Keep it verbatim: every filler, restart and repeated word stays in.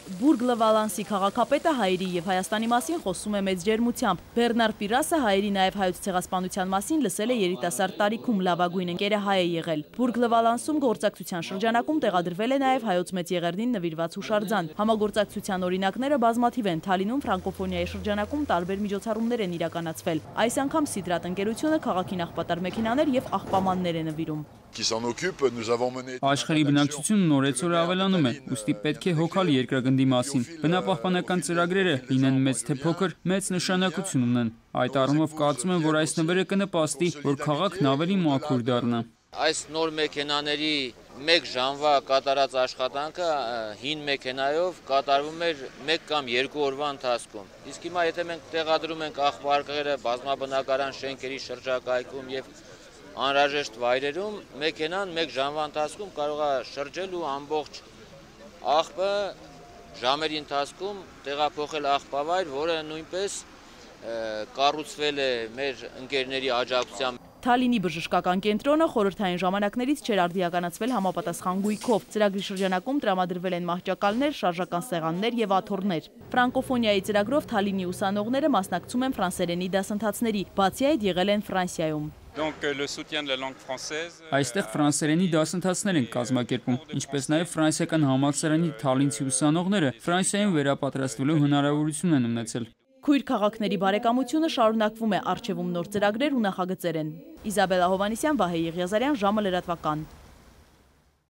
Բուրգ-Լը-Վալանսի քաղաքապետը հայերի եւ Հայաստանի մասին խոսում է մեծ ջերմությամբ։ Բեռնար Պիրասը հայերի նաեւ հայոց ցեղասպանության մասին լսել է երիտասարդ տարիքում, լավագույն ընկերը հայ է եղել։ Բուրգ-Լը-Վալանսում գործակցության շրջանակում տեղադրվել է նաեւ հայոց մեծ եղերնին նվիրված հուշարձան։ Համագործակցության օրինակները բազմաթիվ են։ Թալինում ֆրանկոֆոնիայի շրջանակում տարբեր միջոցառումներ են իրականացվել։ Այս անգամ Սիդրատ ընկերությունը քաղաքին աղբատար մեքենաներ եւ աղբամաններ է նվիրում։ Աշխարհի բնակչությունը նորեցօր ավելանում է, ուստի պետք է հոգալ երկրագնդի մասին։ Բնապահպանական ծրագրերը, լինեն մեծ թե փոքր, մեծ նշանակություն ունեն։ Այդ առումով կարծում եմ, որ այս նվերը կնպաստի, որ քաղաքն ավելի մաքուր դառնա։ Այս նոր մեքենաների մեկ ժամվա կատարած աշխատանքը հին մեքենայով կատարվում էր մեկ կամ երկու օրվա ընթացքում։ Իսկ հիմա եթե մենք տեղադրում ենք աղբարկղերը բազմաբնակարան շենքերի շրջակայքում եւ անհրաժեշտ վայրերում, մեքենան մեկ ժամվա ընթացքում կարող է շրջել ու ամբողջ աղբը ժամերի ընթացքում տեղափոխել աղբավայր, որը նույնպես կառուցվել է մեր ընկերների աջակցությամբ։ Թալինի բժշկական կենտրոնը խորհրդային ժամանակներից չէր արդիականացվել համապատասխան գույքով։ Ծրագրի շրջանակում տրամադրվել են մահճակալներ, շարժական սեղաններ եւ աթոռներ։ Ֆրանկոֆոնիայի ծրագրով Թալինի ուսանողները մասնակցում են ֆրանսերենի դասընթացների, բացի այդ եղել են Ֆրանսիայում։ Այստեղ ֆրանսերենի դասընթացներ են կազմակերպում, ինչպես նաև ֆրանսիական համալսարանի թալինցի ուսանողները Ֆրանսիայում վերապատրաստվելու հնարավորություն են ունեցել։ Քույր քաղաքների բարեկամությունը շարունակվում է, առջևում նոր ծրագրեր ու նախագծեր են։ Իզաբելլա Հովհաննիսյան, Վահե Եղիազարյան, ժամը լրատվական։